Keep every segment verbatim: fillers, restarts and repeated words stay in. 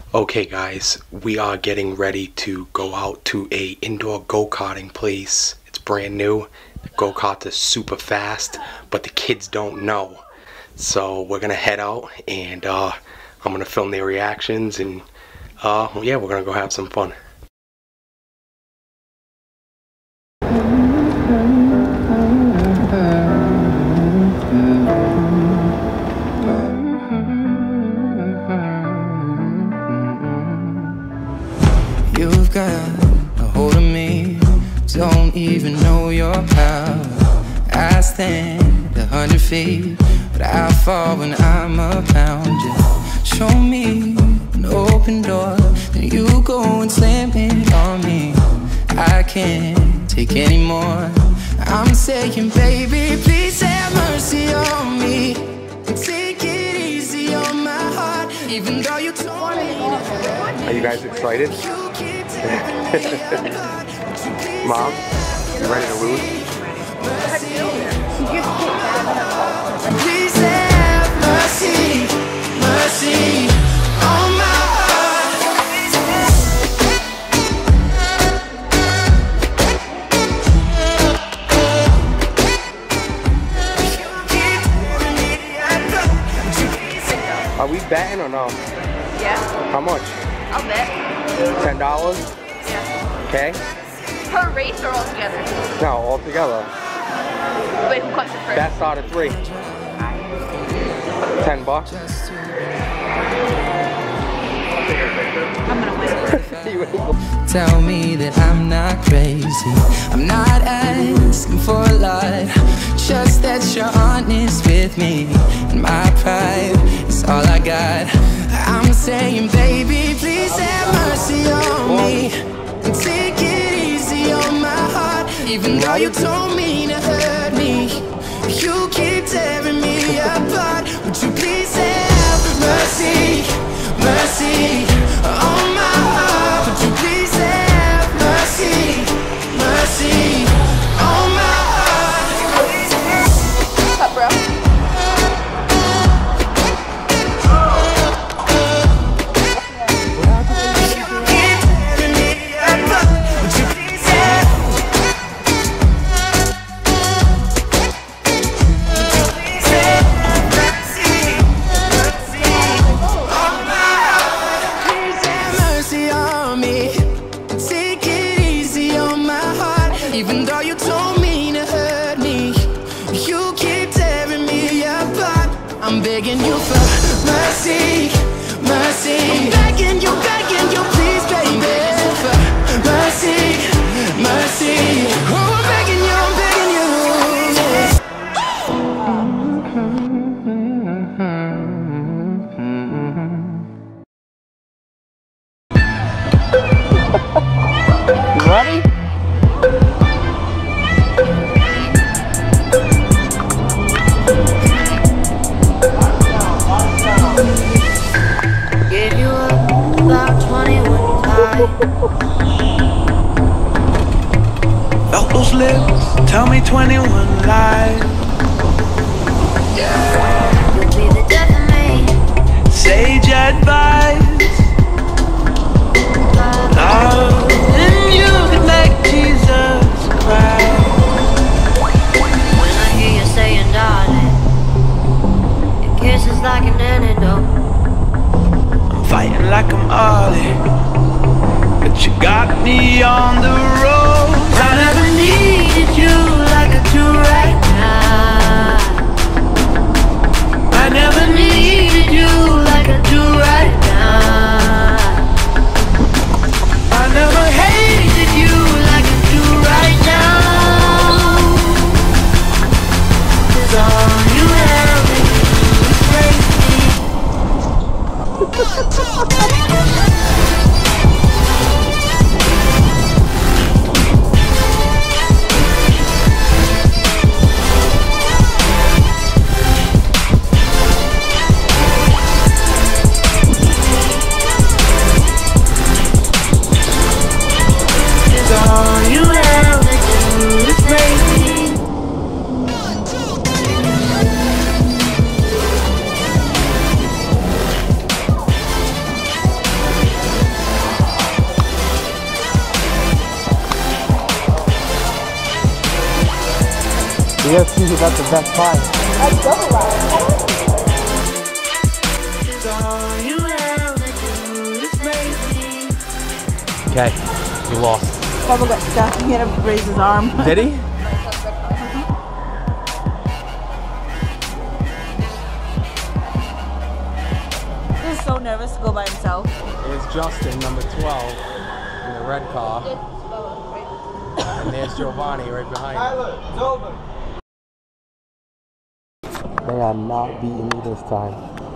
Okay guys, we are getting ready to go out to a indoor go-karting place. It's brand new. The go-karts are super fast, but the kids don't know. So we're gonna head out and uh, I'm gonna film their reactions and uh, yeah, we're gonna go have some fun. You've got a hold of me, don't even know your power. I stand a hundred feet, but I fall when I'm around you. Show me an open door, then you go and slam it on me. I can't take any more. I'm saying, baby, please have mercy on me. Take it easy on my heart, even though you told me. Are you guys excited? Mom, you ready to lose? Please have mercy, mercy on my heart. Are we betting or no? Yeah. How much? I'll bet. Ten dollars? Yeah. Okay. Per race or all together? No, all together. Wait, who comes in first? Best out of three. Ten bucks. I'm gonna win. Tell me that I'm not crazy. I'm not asking for a lot, just that you're honest with me. And my pride is all I got. I'm saying, baby, please have mercy on me. And take it easy on my heart, even though you told me to hurt me. You keep tearing me apart. Would you please have mercy, mercy on my heart? Would you please have mercy, mercy on my heart? What's up, bro? Even though you told me to hurt me, you keep tearing me apart. I'm begging you for mercy, mercy. I'm begging you, begging you, please, baby, for mercy, mercy. Oh, I'm begging you, I'm begging you, You ready? Gave you up about twenty-one times. Felt those lips, tell me twenty-one lies. You'll be the death of me. Sage advice. Love, and you could make Jesus cry. When I hear you saying, darling, your kiss is like an antidote. I'm fighting like I'm Ollie, but you got me on the road. I never needed you like I do right now. I never needed you like I do right now. I never hated you like I do right now. 'Cause all you ever do is break me. We gotta see who got the best five. That's double loud. Okay, you lost. Bubba got stuck. He had to raise his arm. Did he? He's so nervous to go by himself. There's Justin, number twelve, in the red car. And there's Giovanni right behind him. They are not beating me this time.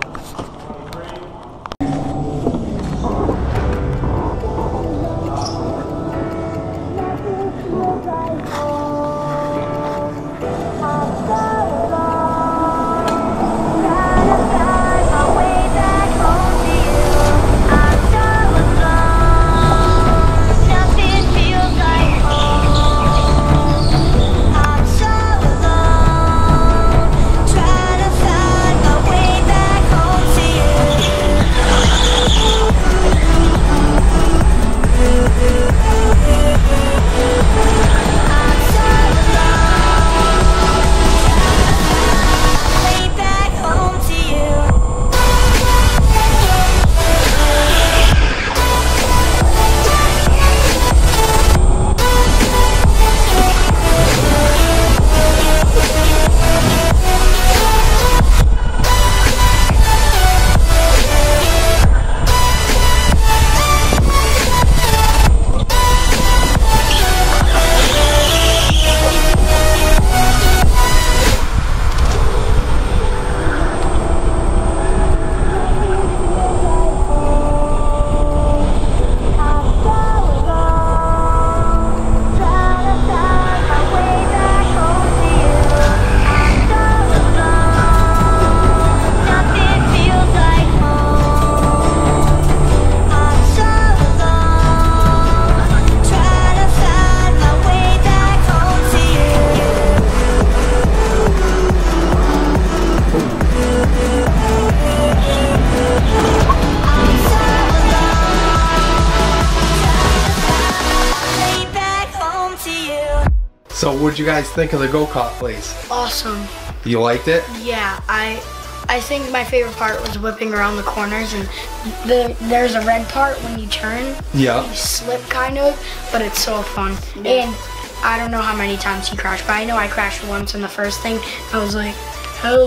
So what'd you guys think of the go-kart place? Awesome. You liked it? Yeah, I I think my favorite part was whipping around the corners, and the there's a red part when you turn. Yeah. You slip kind of, but it's so fun. Yeah. And I don't know how many times you crashed, but I know I crashed once in the first thing. I was like, help.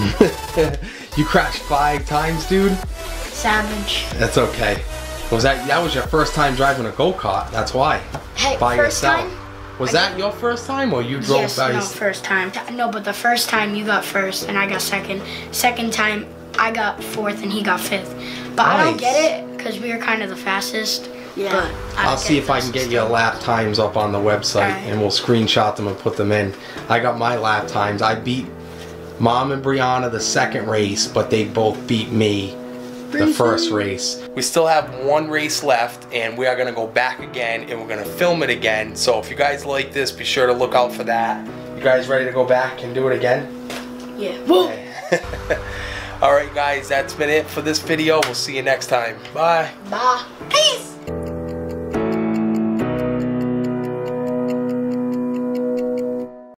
You crashed five times, dude? Savage. That's okay. Was that that was your first time driving a go-kart? That's why. Hey, by first yourself. time? Was I that your first time, or you drove yes, by no, yourself? first time. No, but the first time you got first and I got second. Second time I got fourth and he got fifth. But Nice. I don't get it because we were kind of the fastest. Yeah. But I I'll don't see get if I can this get your still. lap times up on the website, Alright. and we'll screenshot them and put them in. I got my lap times. I beat Mom and Brianna the second race, but they both beat me the first race. We still have one race left, and we are gonna go back again, and we're gonna film it again. So if you guys like this, be sure to look out for that. You guys ready to go back and do it again? Yeah. Woo! Alright guys, that's been it for this video. We'll see you next time. Bye. Bye. Peace.